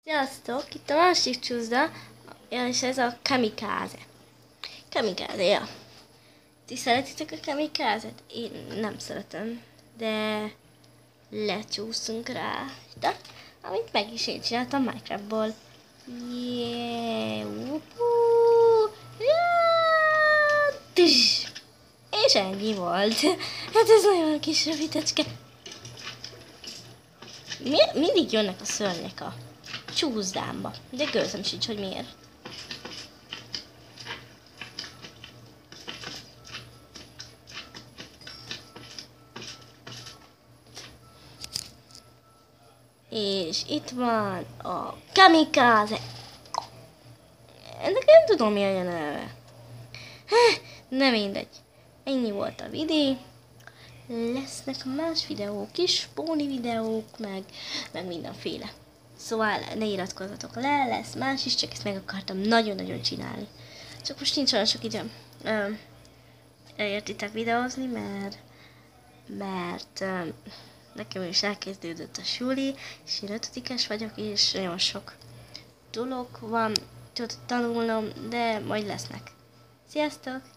Sziasztok! Itt a másik csúszda, és ez a kamikáze. Kamikáze, ja. Ti szeretitek a kamikázet? Én nem szeretem, de lecsúszunk rá. De, amit meg is én csináltam Minecraftból. Yeah. És ennyi volt. Hát ez nagyon kis rövidecske. Mindig jönnek a szörnyek a csúszdámba, de gőzöm sincs, hogy miért. És itt van a kamikáze. Ennek nem tudom, mi a neve. Nem mindegy. Ennyi volt a videó. Lesznek más videók is, póni videók, meg mindenféle. Szóval ne iratkozzatok le, lesz más is, csak ezt meg akartam nagyon-nagyon csinálni. Csak most nincs olyan sok időm. Elértitek videózni, mert nekem is elkezdődött a suli, és én 5-es vagyok, és nagyon sok dolog van, tudod tanulnom, de majd lesznek. Sziasztok!